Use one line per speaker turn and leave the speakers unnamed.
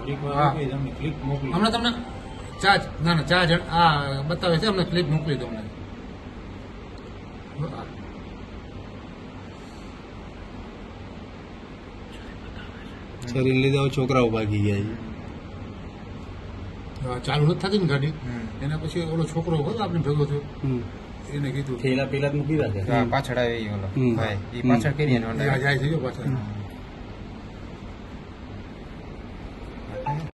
હમણાં તમને ચા ના ચા આ બતાવે છે, અમને ક્લિપ મોકલી તમને.
શરીર લીધા છોકરાઓ ભાગી ગયા
ચાલુ નથી થતી ને ગાડી. એના પછી ઓલો છોકરો હતો આપણે ભેગો થયો, એને કીધું
થેલા પેલા મૂકી રાખે
પાછળ આવી ઓલો ભાઈ, એ પાછળ કરી
જાય છે પાછળ.